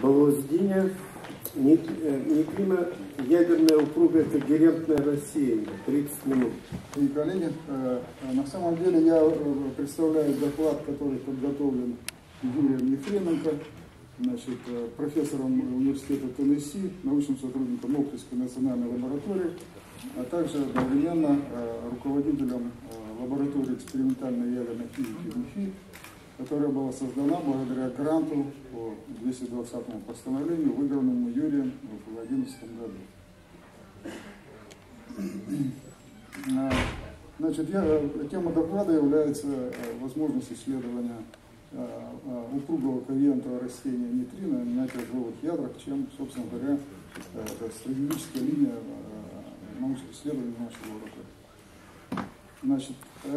Балоздиня, нейтрино ядерная упругая когерентное рассеяние. 30 минут. И, коллеги, на самом деле я представляю доклад, который подготовлен Юрием Ефременко, значит, профессором университета Теннесси, научным сотрудником Оптинской национальной лаборатории, а также одновременно руководителем лаборатории экспериментальной ядерной физики МИФИ, которая была создана благодаря гранту по 220-му постановлению, выигранному Юрием в 2011 году. Значит, тема доклада является возможность исследования упругого когерентного рассеяния нейтрино на тяжелых ядрах, чем, собственно говоря, это стратегическая линия научных исследований нашей лаборатории. Значит,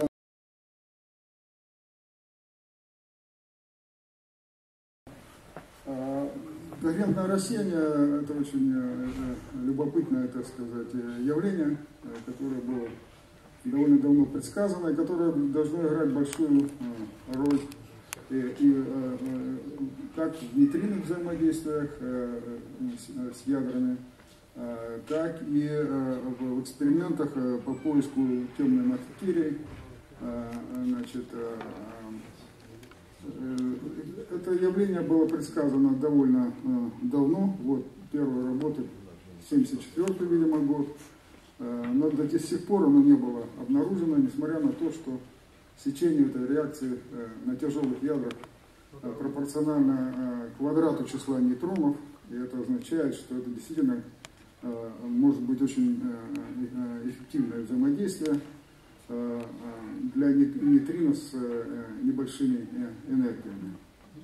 когерентное рассеяние – это очень любопытное, так сказать, явление, которое было довольно давно предсказано и которое должно играть большую роль и как в нейтринных взаимодействиях с ядрами, так и в экспериментах по поиску темной материи. Значит, это явление было предсказано довольно давно. Вот первая работа, 1974, видимо, год. Но до сих пор оно не было обнаружено, несмотря на то, что сечение этой реакции на тяжелых ядрах пропорционально квадрату числа нейтронов. И это означает, что это действительно может быть очень эффективное взаимодействие для нейтрино с небольшими энергиями.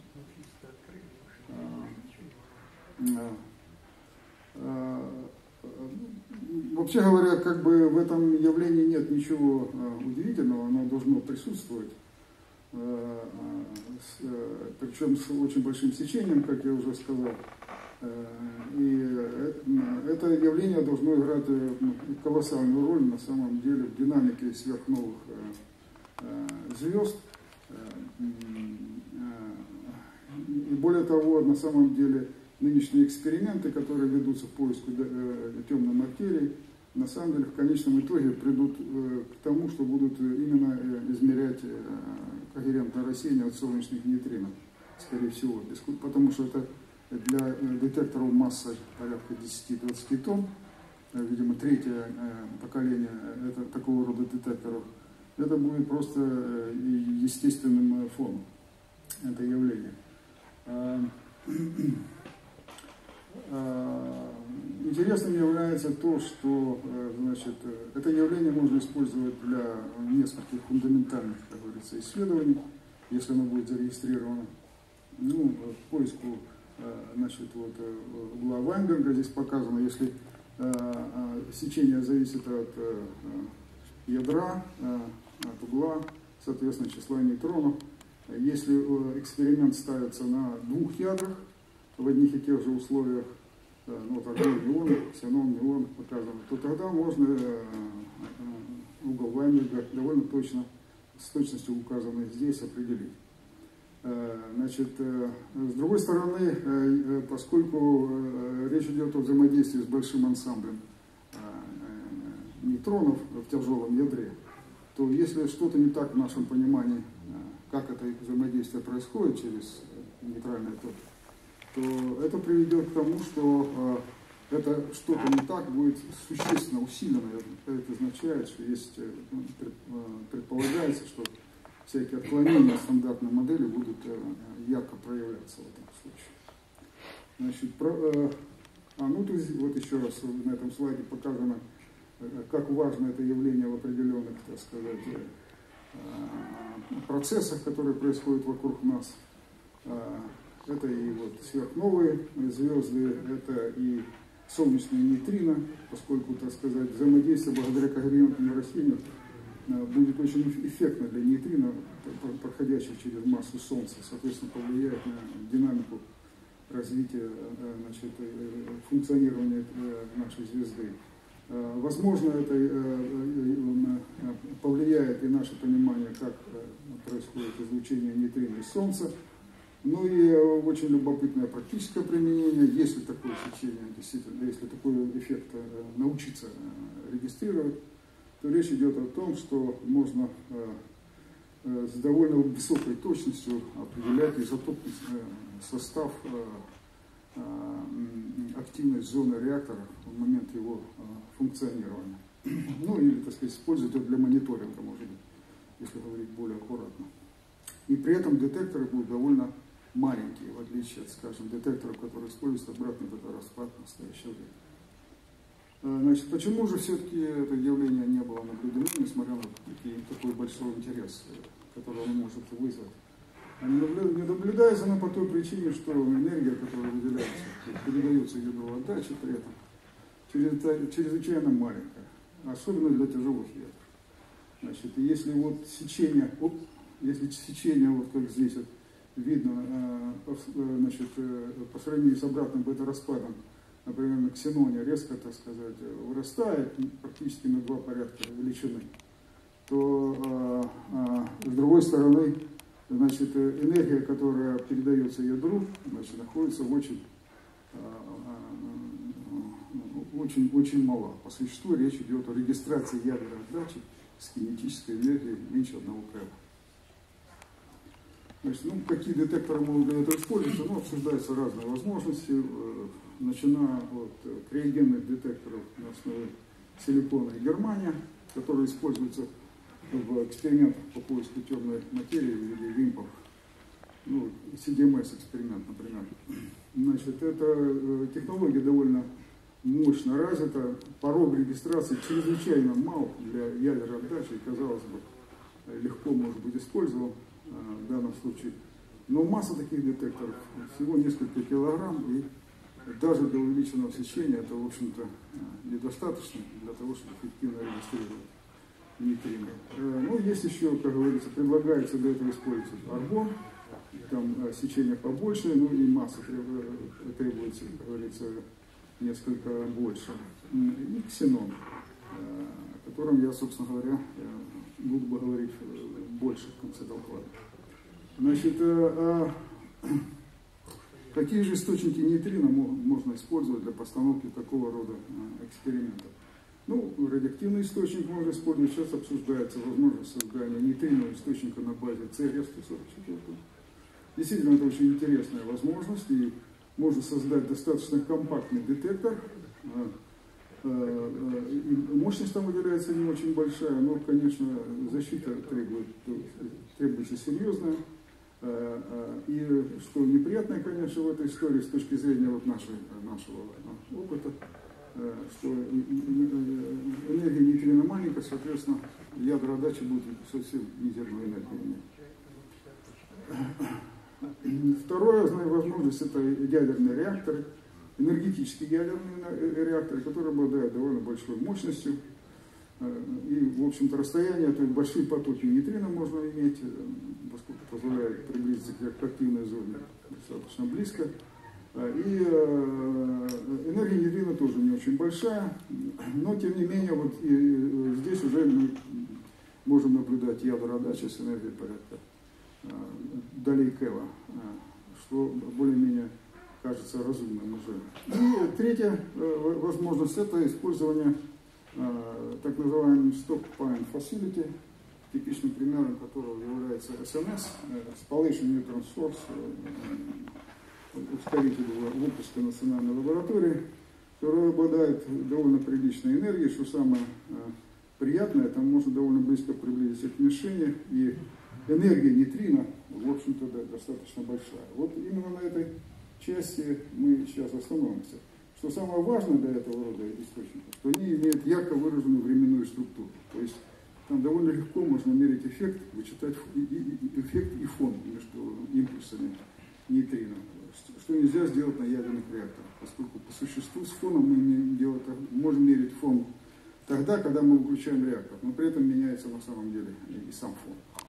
Вообще говоря, как бы в этом явлении нет ничего удивительного, оно должно присутствовать, причем с очень большим сечением, как я уже сказал. И это явление должно играть колоссальную роль на самом деле в динамике сверхновых звезд. И более того, на самом деле нынешние эксперименты, которые ведутся в поиску темной материи, на самом деле в конечном итоге придут к тому, что будут именно измерять когерентное рассеяние от солнечных нейтрино, скорее всего, потому что это для детекторов массой порядка 10-20 тонн, видимо, третье поколение такого рода детекторов, это будет просто естественным фоном, это явление. Интересным является то, что, значит, это явление можно использовать для нескольких фундаментальных, как говорится, исследований, если оно будет зарегистрировано. Ну, к поиску, значит, вот, угла Вайнберга здесь показано, если сечение зависит от ядра, от угла, соответственно, числа нейтронов. Если эксперимент ставится на двух ядрах, в одних и тех же условиях, ну, вот аргон, неон, ксенон, неон показано, то тогда можно угол Вайнберга довольно точно, с точностью указанной здесь, определить. Значит, с другой стороны, поскольку речь идет о взаимодействии с большим ансамблем нейтронов в тяжелом ядре, то если что-то не так в нашем понимании, как это взаимодействие происходит через нейтральный ток, то это приведет к тому, что это что-то не так будет существенно усилено. Это означает, что есть, предполагается, что всякие отклонения от стандартной модели будут ярко проявляться в этом случае. Значит, ну, тут вот еще раз на этом слайде показано, как важно это явление в определенных, так сказать, процессах, которые происходят вокруг нас. Это и вот сверхновые звезды, это и солнечные нейтрино, поскольку, так сказать, взаимодействие благодаря когерентному рассеянию будет очень эффектно для нейтрино, проходящих через массу Солнца, соответственно, повлияет на динамику развития, значит, функционирования нашей звезды. Возможно, это повлияет и наше понимание, как происходит излучение нейтрино из Солнца. Ну и очень любопытное практическое применение, если такое сечение, действительно, если такой эффект научиться регистрировать, то речь идет о том, что можно с довольно высокой точностью определять изотопный состав, активность зоны реактора в момент его функционирования. Ну или, так сказать, использовать это для мониторинга, может быть, если говорить более аккуратно. И при этом детекторы будут довольно маленькие, в отличие от, скажем, детекторов, которые используются обратный бета-распад в настоящее время. Значит, почему же все-таки это явление не было наблюдено, несмотря на такой большой интерес, который оно может вызвать? Не наблюдается оно по той причине, что энергия, которая выделяется, передается ядру отдачи при этом, чрезвычайно маленькая, особенно для тяжелых ядер. Значит, если вот сечение, вот как здесь вот видно, значит, по сравнению с обратным бета-распадом, например, на ксеноне резко, так сказать, вырастает практически на 2 порядка величины, то с другой стороны, значит, энергия, которая передается ядру, значит, находится в очень мала. По существу речь идет о регистрации ядерной отдачи с кинетической энергией меньше 1 кэва. Значит, ну, какие детекторы могут для этого использоваться? Ну, обсуждаются разные возможности, начиная от криогенных детекторов на основе силикона и германия, которые используются в экспериментах по поиску темной материи в виде вимпов. Ну, CDMS эксперимент, например. Значит, эта технология довольно мощно развита, порог регистрации чрезвычайно мал для ядерной отдачи, и, казалось бы, легко может быть использован в данном случае. Но масса таких детекторов, всего несколько килограмм, и даже для увеличенного сечения это, в общем-то, недостаточно для того, чтобы эффективно регистрировать нейтрино. Ну, есть еще, как говорится, предлагается для этого использовать аргон, там сечение побольше, ну и масса требуется, как говорится, несколько больше. И ксенон, о котором я, собственно говоря, буду говорить больше в конце доклада. Значит, какие же источники нейтрино можно использовать для постановки такого рода экспериментов? Ну, радиоактивный источник можно использовать. Сейчас обсуждается возможность создания нейтринового источника на базе ЦРС-144. Действительно, это очень интересная возможность, и можно создать достаточно компактный детектор. И мощность там выделяется не очень большая, но, конечно, защита требуется серьезная. И что неприятное, конечно, в этой истории с точки зрения вот нашего опыта, что энергия нейтрино маленькая, соответственно, ядра отдачи будут совсем мизерную энергию иметь. Вторая возможность — это ядерные реакторы, энергетические ядерные реакторы, которые обладают довольно большой мощностью. И, в общем-то, расстояние, то есть большие потоки нейтрино можно иметь, поскольку позволяет приблизиться к активной зоне достаточно близко. И энергия нейтрино тоже не очень большая, но, тем не менее, вот и здесь уже мы можем наблюдать ядра отдачи с энергией порядка долей кэва, что более-менее кажется разумным уже. И третья возможность — это использование так называемый Stockpile Facility, типичным примером которого является СНС, Spallation Neutron Source, ускоритель выпуска национальной лаборатории, который обладает довольно приличной энергией, что самое приятное, там можно довольно близко приблизиться к мишени, и энергия нейтрино, в общем-то, да, достаточно большая. Вот именно на этой части мы сейчас остановимся. Что самое важное для этого рода источников, что они имеют ярко выраженную временную структуру. То есть там довольно легко можно мерить эффект, вычитать эффект и фон между импульсами нейтрино, что нельзя сделать на ядерных реакторах, поскольку по существу с фоном мы можем мерить фон тогда, когда мы выключаем реактор, но при этом меняется на самом деле и сам фон.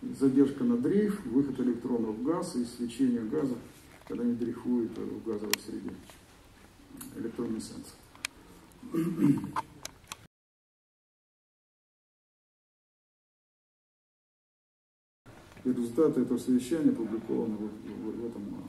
задержка на дрейф, выход электронов в газ и свечение газа, когда они дрейфуют в газовой среде. Электроминесценция. И результаты этого совещания опубликованы в этом